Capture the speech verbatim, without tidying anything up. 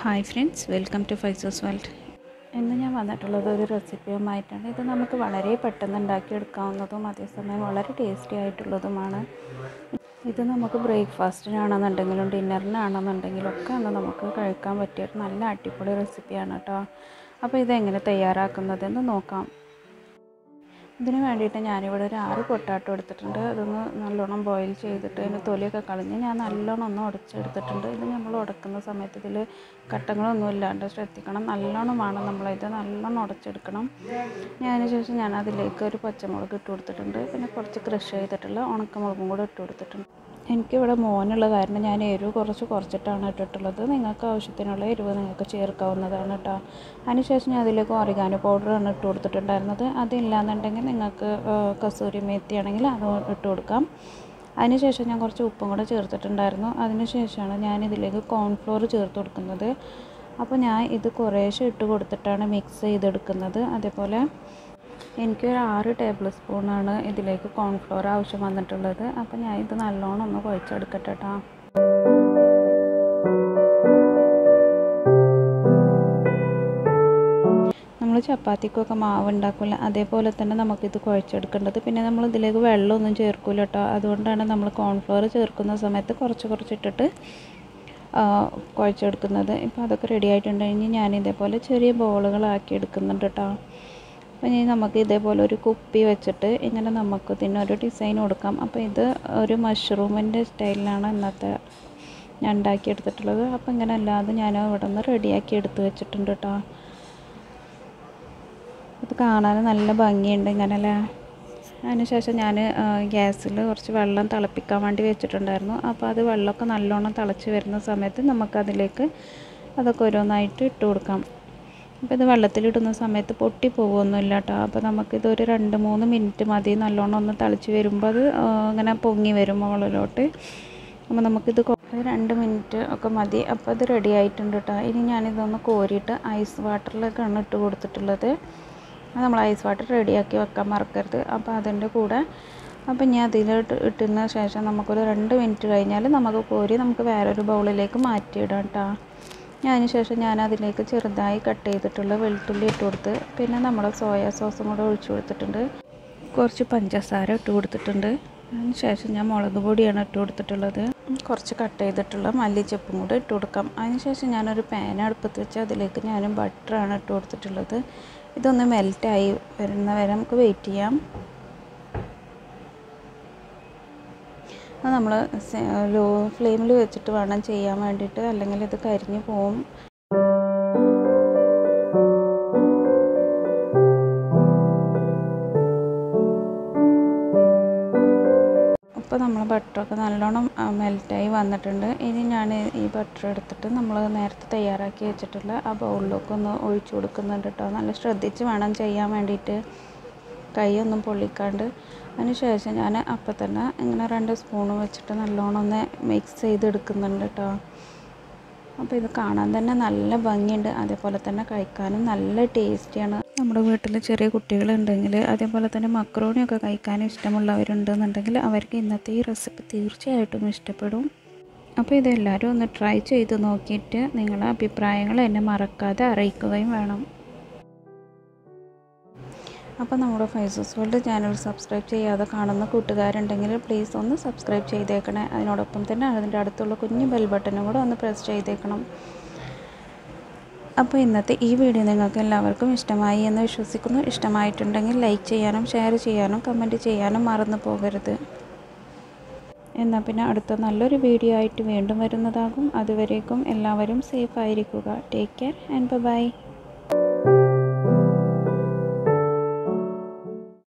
Hi friends, welcome to ഫൈസസ് world. ഇന്ന് ഞാൻ വന്നിട്ടുള്ളത് ഒരു റെസിപ്പിയുമായിട്ടാണ്. ഇത് നമുക്ക് വളരെ പെട്ടെന്ന് ഉണ്ടാക്കിയെടുക്കാവുന്നതും അതേസമയം വളരെ ടേസ്റ്റി ആയിട്ടുള്ളതുമാണ്. ഇത് നമുക്ക് ബ്രേക്ക്ഫാസ്റ്റിനാണെന്നുണ്ടെങ്കിലും ഡിന്നറിനാണെന്നുണ്ടെങ്കിലും ഒക്കെ ഒന്ന് നമുക്ക് കഴിക്കാൻ പറ്റിയ ഒരു നല്ല അടിപൊളി റെസിപ്പിയാണ് കേട്ടോ. അപ്പോൾ ഇതെങ്ങനെ തയ്യാറാക്കുന്നതെന്ന് നോക്കാം. ഇതിന് വേണ്ടിയിട്ട് ഞാനിവിടെ ഒരു ആറ് പൊട്ടാറ്റോ എടുത്തിട്ടുണ്ട്. അതൊന്ന് നല്ലോണം ബോയിൽ ചെയ്തിട്ട് അതിന് തൊലിയൊക്കെ കളഞ്ഞ് ഞാൻ നല്ലോണം ഒന്ന് ഉടച്ചെടുത്തിട്ടുണ്ട്. ഇത് നമ്മൾ ഉടക്കുന്ന സമയത്ത് ഇതിൽ കട്ടങ്ങളൊന്നും ഇല്ലാണ്ട് ശ്രദ്ധിക്കണം. നല്ലോണം വേണം നമ്മളിത് നല്ലോണം ഉടച്ചെടുക്കണം. അതിന് ശേഷം ഞാൻ അതിലേക്ക് ഒരു പച്ചമുളക് ഇട്ട് കൊടുത്തിട്ടുണ്ട്. പിന്നെ കുറച്ച് ക്രഷ് ചെയ്തിട്ടുള്ള ഉണക്കമുളകും കൂടെ ഇട്ട് കൊടുത്തിട്ടുണ്ട്. എനിക്കിവിടെ മോനുള്ള കാരണം ഞാൻ എരിവ് കുറച്ച് കുറച്ചിട്ടാണ് ഇട്ടിട്ടുള്ളത്. നിങ്ങൾക്ക് ആവശ്യത്തിനുള്ള എരിവ് നിങ്ങൾക്ക് ചേർക്കാവുന്നതാണ് കേട്ടോ. അതിനുശേഷം ഞാൻ അതിലേക്ക് ഒറിഗാനോ പൗഡറാണ് ഇട്ട് കൊടുത്തിട്ടുണ്ടായിരുന്നത്. അതില്ലാന്നുണ്ടെങ്കിൽ നിങ്ങൾക്ക് കസൂരി മേത്തി ആണെങ്കിൽ അത് ഇട്ട് കൊടുക്കാം. അതിനുശേഷം ഞാൻ കുറച്ച് ഉപ്പും കൂടെ ചേർത്തിട്ടുണ്ടായിരുന്നു. അതിനുശേഷമാണ് ഞാൻ ഇതിലേക്ക് കോൺഫ്ലോർ ചേർത്ത് കൊടുക്കുന്നത്. അപ്പോൾ ഞാൻ ഇത് കുറേശ്ശെ ഇട്ട് കൊടുത്തിട്ടാണ് മിക്സ് ചെയ്തെടുക്കുന്നത്. അതേപോലെ എനിക്കൊരു ആറ് ടേബിൾ സ്പൂണാണ് ഇതിലേക്ക് കോൺഫ്ലോർ ആവശ്യം വന്നിട്ടുള്ളത്. അപ്പോൾ ഞാൻ ഇത് നല്ലോണം ഒന്ന് കുഴച്ചെടുക്കട്ടെ കേട്ടോ. നമ്മൾ ചപ്പാത്തിക്കൊക്കെ മാവ് ഉണ്ടാക്കില്ല, അതേപോലെ തന്നെ നമുക്കിത് കുഴച്ചെടുക്കേണ്ടത്. പിന്നെ നമ്മൾ ഇതിലേക്ക് വെള്ളമൊന്നും ചേർക്കില്ല കേട്ടോ. അതുകൊണ്ടാണ് നമ്മൾ കോൺഫ്ലോർ ചേർക്കുന്ന സമയത്ത് കുറച്ച് കുറച്ചിട്ടിട്ട് കുഴച്ചെടുക്കുന്നത്. ഇപ്പോൾ അതൊക്കെ റെഡി ആയിട്ടുണ്ടെങ്കിൽ ഞാൻ ഇതേപോലെ ചെറിയ ബോളുകളാക്കി എടുക്കുന്നുണ്ട് കേട്ടോ. അപ്പോൾ ഇനി നമുക്ക് ഇതേപോലെ ഒരു കുപ്പി വെച്ചിട്ട് ഇങ്ങനെ നമുക്ക് ഇതിനൊരു ഡിസൈൻ കൊടുക്കാം. അപ്പോൾ ഇത് ഒരു മഷ്റൂമിൻ്റെ സ്റ്റൈലിലാണ് ഇന്നത്തെ ഞാൻ ഉണ്ടാക്കിയെടുത്തിട്ടുള്ളത്. അപ്പോൾ ഇങ്ങനെ അല്ലാതെ ഞാൻ ഇവിടെ നിന്ന് റെഡിയാക്കി എടുത്ത് വെച്ചിട്ടുണ്ട് കേട്ടോ. ഇത് കാണാൻ നല്ല ഭംഗിയുണ്ട് ഇങ്ങനല്ലേ. അതിനുശേഷം ഞാൻ ഗ്യാസിൽ കുറച്ച് വെള്ളം തിളപ്പിക്കാൻ വേണ്ടി വെച്ചിട്ടുണ്ടായിരുന്നു. അപ്പോൾ അത് വെള്ളമൊക്കെ നല്ലോണം തിളച്ച് വരുന്ന സമയത്ത് നമുക്കതിലേക്ക് അതൊക്കെ ഓരോന്നായിട്ട് ഇട്ട് കൊടുക്കാം. അപ്പോൾ ഇത് വെള്ളത്തിലിടുന്ന സമയത്ത് പൊട്ടി പോകുമൊന്നുമില്ല കേട്ടോ. അപ്പോൾ നമുക്കിതൊരു രണ്ട് മൂന്ന് മിനിറ്റ് മതി. നല്ലോണം ഒന്ന് തിളച്ച് വരുമ്പോൾ അത് ഇങ്ങനെ പൊങ്ങി വരും മുകളിലോട്ട്. അപ്പോൾ നമുക്കിത് രണ്ട് മിനിറ്റ് ഒക്കെ മതി. അപ്പോൾ ഇത് റെഡി ആയിട്ടുണ്ട് കേട്ടോ. ഇനി ഞാനിതൊന്ന് കോരിയിട്ട് ഐസ് വാട്ടറിലേക്കാണ് ഇട്ട് കൊടുത്തിട്ടുള്ളത്. നമ്മൾ ഐസ് വാട്ടർ റെഡിയാക്കി വെക്കാൻ മറക്കരുത്. അപ്പോൾ അതിൻ്റെ കൂടെ അപ്പോൾ ഞാൻ അതിലിട്ട് ഇട്ടതിന് ശേഷം നമുക്കൊരു രണ്ട് മിനിറ്റ് കഴിഞ്ഞാൽ നമുക്ക് കോരി നമുക്ക് വേറൊരു ബൗളിലേക്ക് മാറ്റിയിടാം കേട്ടോ. അതിന് ശേഷം ഞാൻ അതിലേക്ക് ചെറുതായി കട്ട് ചെയ്തിട്ടുള്ള വെളുത്തുള്ളി ഇട്ട് കൊടുത്ത് പിന്നെ നമ്മുടെ സോയാ സോസും കൂടെ ഒഴിച്ചു കൊടുത്തിട്ടുണ്ട്. കുറച്ച് പഞ്ചസാര ഇട്ട് കൊടുത്തിട്ടുണ്ട്. അതിന് ശേഷം ഞാൻ മുളക് പൊടിയാണ് ഇട്ട് കൊടുത്തിട്ടുള്ളത്. കുറച്ച് കട്ട് ചെയ്തിട്ടുള്ള മല്ലിച്ചപ്പും കൂടെ ഇട്ട് കൊടുക്കാം. അതിന് ശേഷം ഞാനൊരു പാൻ അടുപ്പത്ത് വെച്ച് അതിലേക്ക് ഞാൻ ബട്ടറാണ് ഇട്ട് കൊടുത്തിട്ടുള്ളത്. ഇതൊന്ന് മെൽറ്റായി വരുന്ന വരെ നമുക്ക് വെയിറ്റ് ചെയ്യാം. അത് നമ്മൾ ലോ ഫ്ലെയിമിൽ വെച്ചിട്ട് വേണം ചെയ്യാൻ വേണ്ടിയിട്ട്, അല്ലെങ്കിൽ ഇത് കരിഞ്ഞു പോവും. അപ്പോൾ നമ്മൾ ബട്ടറൊക്കെ നല്ലോണം മെൽറ്റായി വന്നിട്ടുണ്ട്. ഇനി ഞാൻ ഈ ബട്ടർ എടുത്തിട്ട് നമ്മൾ നേരത്തെ തയ്യാറാക്കി വെച്ചിട്ടുള്ള ആ ബൗളിലൊക്കെ ഒന്ന് ഒഴിച്ചു കൊടുക്കുന്നുണ്ട് കേട്ടോ. നല്ല ശ്രദ്ധിച്ച് വേണം ചെയ്യാൻ വേണ്ടിയിട്ട്, കൈയൊന്നും പൊള്ളിക്കാണ്ട്. അതിന് ശേഷം ഞാൻ അപ്പം തന്നെ ഇങ്ങനെ രണ്ട് സ്പൂണ് വെച്ചിട്ട് നല്ലോണം ഒന്ന് മിക്സ് ചെയ്തെടുക്കുന്നുണ്ട് കേട്ടോ. അപ്പോൾ ഇത് കാണാൻ തന്നെ നല്ല ഭംഗിയുണ്ട്, അതേപോലെ തന്നെ കഴിക്കാനും നല്ല ടേസ്റ്റിയാണ്. നമ്മുടെ വീട്ടിൽ ചെറിയ കുട്ടികളുണ്ടെങ്കിൽ അതേപോലെ തന്നെ മക്രോണിയൊക്കെ കഴിക്കാൻ ഇഷ്ടമുള്ളവരുണ്ടെന്നുണ്ടെങ്കിൽ അവർക്ക് ഇന്നത്തെ ഈ റെസിപ്പി തീർച്ചയായിട്ടും ഇഷ്ടപ്പെടും. അപ്പോൾ ഇതെല്ലാവരും ഒന്ന് ട്രൈ ചെയ്ത് നോക്കിയിട്ട് നിങ്ങളുടെ അഭിപ്രായങ്ങൾ എന്നെ മറക്കാതെ അറിയിക്കുകയും വേണം. അപ്പോൾ നമ്മുടെ ഫൈസസ് വേൾഡ് ചാനൽ സബ്സ്ക്രൈബ് ചെയ്യാതെ കാണുന്ന കൂട്ടുകാരുണ്ടെങ്കിൽ പ്ലീസ് ഒന്ന് സബ്സ്ക്രൈബ് ചെയ്തേക്കണേ. അതിനോടൊപ്പം തന്നെ അതിൻ്റെ അടുത്തുള്ള കുഞ്ഞു ബെൽ ബട്ടനും കൂടെ ഒന്ന് പ്രസ് ചെയ്തേക്കണം. അപ്പോൾ ഇന്നത്തെ ഈ വീഡിയോ നിങ്ങൾക്ക് എല്ലാവർക്കും ഇഷ്ടമായി എന്ന് വിശ്വസിക്കുന്നു. ഇഷ്ടമായിട്ടുണ്ടെങ്കിൽ ലൈക്ക് ചെയ്യാനും ഷെയർ ചെയ്യാനും കമൻറ്റ് ചെയ്യാനും മറന്നു പോകരുത്. എന്നാൽ പിന്നെ അടുത്ത നല്ലൊരു വീഡിയോ ആയിട്ട് വീണ്ടും വരുന്നതാകും. അതുവരേക്കും എല്ലാവരും സേഫ് ആയിരിക്കുക. Take care and by.